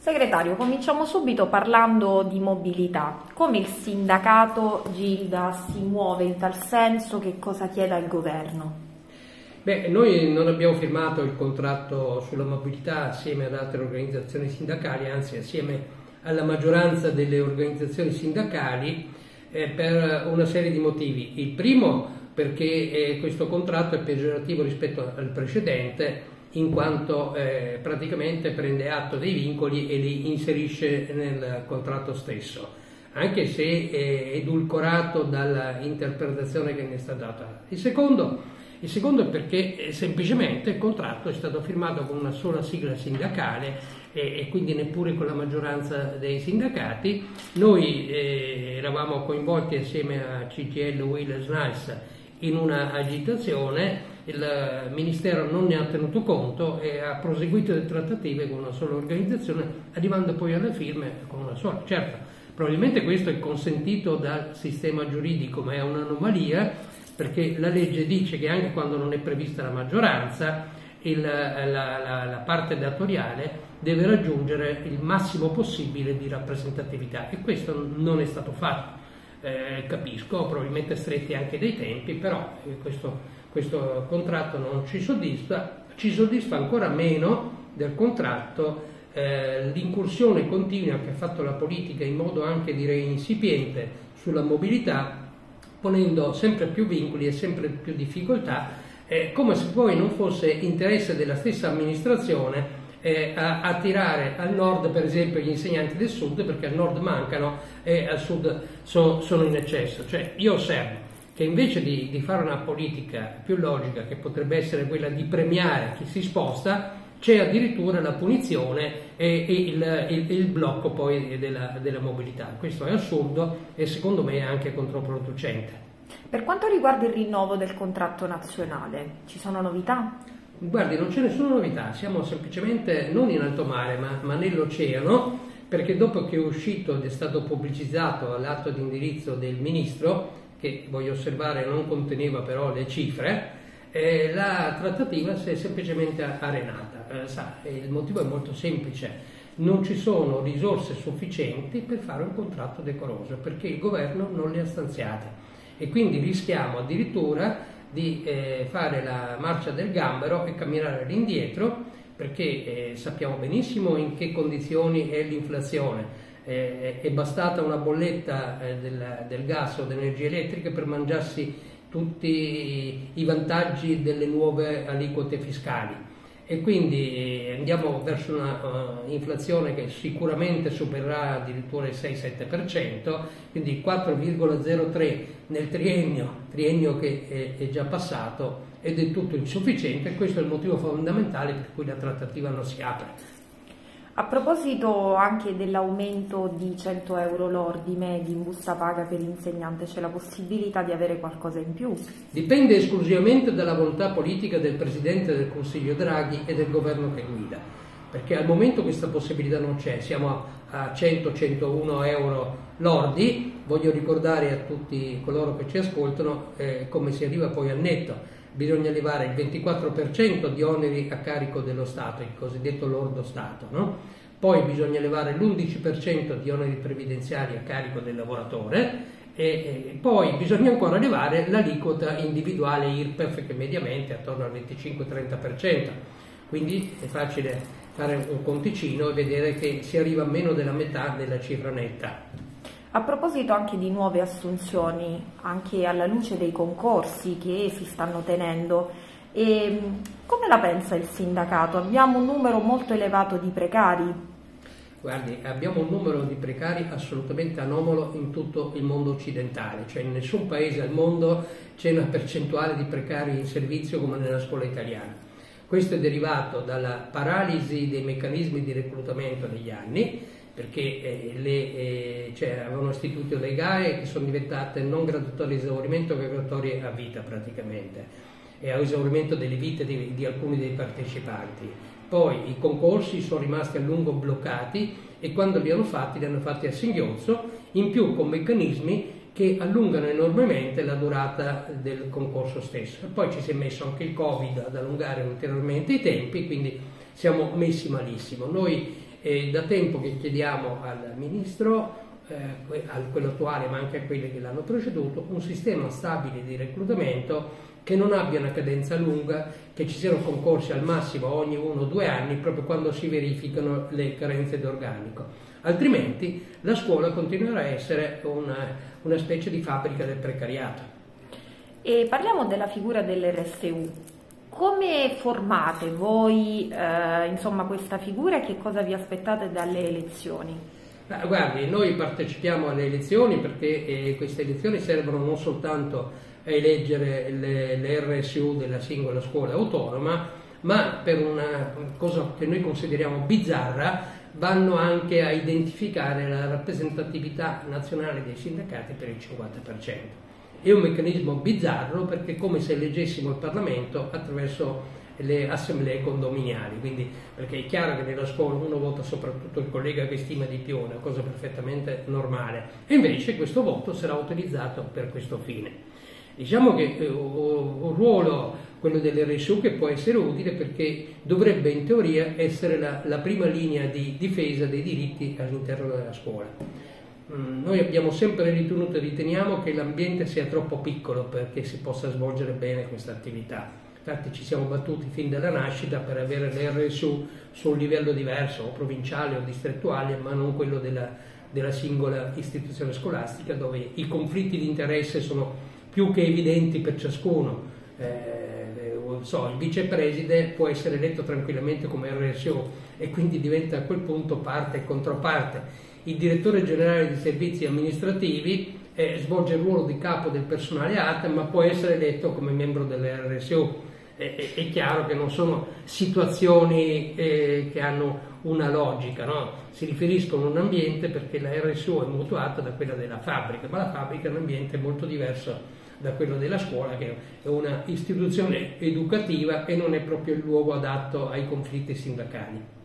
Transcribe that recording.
Segretario, cominciamo subito parlando di mobilità. Come il sindacato Gilda si muove in tal senso? Che cosa chiede al governo? Beh, noi non abbiamo firmato il contratto sulla mobilità assieme ad altre organizzazioni sindacali, anzi assieme alla maggioranza delle organizzazioni sindacali per una serie di motivi. Il primo perché questo contratto è peggiorativo rispetto al precedente, in quanto praticamente prende atto dei vincoli e li inserisce nel contratto stesso, anche se è edulcorato dalla interpretazione che ne è stata data. Il secondo è perché semplicemente il contratto è stato firmato con una sola sigla sindacale e quindi neppure con la maggioranza dei sindacati. Noi eravamo coinvolti assieme a CGIL, UIL e SNALS in una agitazione. Il Ministero non ne ha tenuto conto e ha proseguito le trattative con una sola organizzazione, arrivando poi alle firme con una sola. Certo, probabilmente questo è consentito dal sistema giuridico, ma è un'anomalia, perché la legge dice che anche quando non è prevista la maggioranza, la parte datoriale deve raggiungere il massimo possibile di rappresentatività, e questo non è stato fatto. Capisco, probabilmente stretti anche dei tempi, però questo contratto non ci soddisfa ancora meno del contratto l'incursione continua che ha fatto la politica in modo anche direi incipiente sulla mobilità, ponendo sempre più vincoli e sempre più difficoltà, come se poi non fosse interesse della stessa amministrazione a tirare al nord per esempio gli insegnanti del sud, perché al nord mancano e al sud sono in eccesso. Cioè io osservo che invece di fare una politica più logica, che potrebbe essere quella di premiare chi si sposta, c'è addirittura la punizione e il blocco poi della mobilità. Questo è assurdo e secondo me è anche controproducente. Per quanto riguarda il rinnovo del contratto nazionale, ci sono novità? Guardi, non c'è nessuna novità, siamo semplicemente non in alto mare ma nell'oceano, perché dopo che è uscito ed è stato pubblicizzato l'atto di indirizzo del Ministro, che voglio osservare non conteneva però le cifre, la trattativa si è semplicemente arenata. Il motivo è molto semplice: non ci sono risorse sufficienti per fare un contratto decoroso, perché il governo non le ha stanziate, e quindi rischiamo addirittura di fare la marcia del gambero e camminare all'indietro, perché sappiamo benissimo in che condizioni è l'inflazione. È bastata una bolletta del gas o dell'energia elettrica per mangiarsi tutti i vantaggi delle nuove aliquote fiscali, e quindi andiamo verso una inflazione che sicuramente supererà addirittura il 6-7%, quindi il 4,03 nel triennio che è già passato è del tutto insufficiente, e questo è il motivo fondamentale per cui la trattativa non si apre. A proposito anche dell'aumento di 100 euro lordi medi in busta paga per l'insegnante, c'è la possibilità di avere qualcosa in più? Dipende esclusivamente dalla volontà politica del Presidente del Consiglio Draghi e del governo che guida, perché al momento questa possibilità non c'è. Siamo a 100-101 euro lordi. Voglio ricordare a tutti coloro che ci ascoltano come si arriva poi al netto. Bisogna levare il 24% di oneri a carico dello Stato, il cosiddetto lordo Stato, no? Poi bisogna levare l'11% di oneri previdenziali a carico del lavoratore, e poi bisogna ancora levare l'aliquota individuale IRPEF, che mediamente è attorno al 25-30%. Quindi è facile fare un conticino e vedere che si arriva a meno della metà della cifra netta. A proposito anche di nuove assunzioni, anche alla luce dei concorsi che si stanno tenendo, come la pensa il sindacato? Abbiamo un numero molto elevato di precari? Guardi, abbiamo un numero di precari assolutamente anomalo in tutto il mondo occidentale, cioè in nessun paese al mondo c'è una percentuale di precari in servizio come nella scuola italiana. Questo è derivato dalla paralisi dei meccanismi di reclutamento negli anni, perché avevano istituito le GAE che sono diventate non graduatorie a esaurimento, ma graduatorie a vita praticamente, e a esaurimento delle vite di alcuni dei partecipanti. Poi i concorsi sono rimasti a lungo bloccati, e quando li hanno fatti a singhiozzo, in più con meccanismi che allungano enormemente la durata del concorso stesso. E poi ci si è messo anche il Covid ad allungare ulteriormente i tempi, quindi siamo messi malissimo. Noi Da tempo che chiediamo al Ministro, a quello attuale ma anche a quelli che l'hanno preceduto, un sistema stabile di reclutamento che non abbia una cadenza lunga, che ci siano concorsi al massimo ogni 1 o 2 anni proprio quando si verificano le carenze di organico. Altrimenti la scuola continuerà a essere una specie di fabbrica del precariato. E parliamo della figura dell'RSU. Come formate voi insomma, questa figura e che cosa vi aspettate dalle elezioni? Guardi, noi partecipiamo alle elezioni perché queste elezioni servono non soltanto a eleggere le RSU della singola scuola autonoma, ma per una cosa che noi consideriamo bizzarra, vanno anche a identificare la rappresentatività nazionale dei sindacati per il 50%. È un meccanismo bizzarro perché è come se eleggessimo il Parlamento attraverso le assemblee condominiali, quindi, perché è chiaro che nella scuola uno vota soprattutto il collega che stima di più, è una cosa perfettamente normale, e invece questo voto sarà utilizzato per questo fine. Diciamo che un ruolo, quello dell'RSU, che può essere utile perché dovrebbe in teoria essere la prima linea di difesa dei diritti all'interno della scuola. Noi abbiamo sempre ritenuto e riteniamo che l'ambiente sia troppo piccolo perché si possa svolgere bene questa attività. Infatti ci siamo battuti fin dalla nascita per avere l'RSU su un livello diverso, o provinciale o distrettuale, ma non quello della singola istituzione scolastica, dove i conflitti di interesse sono più che evidenti per ciascuno. Il vicepreside può essere eletto tranquillamente come RSU e quindi diventa a quel punto parte e controparte. Il direttore generale di servizi amministrativi svolge il ruolo di capo del personale ATA, ma può essere eletto come membro dell'RSU. È chiaro che non sono situazioni che hanno una logica, no? Si riferiscono a un ambiente perché la RSU è mutuata da quella della fabbrica, ma la fabbrica è un ambiente molto diverso da quello della scuola, che è una istituzione educativa e non è proprio il luogo adatto ai conflitti sindacali.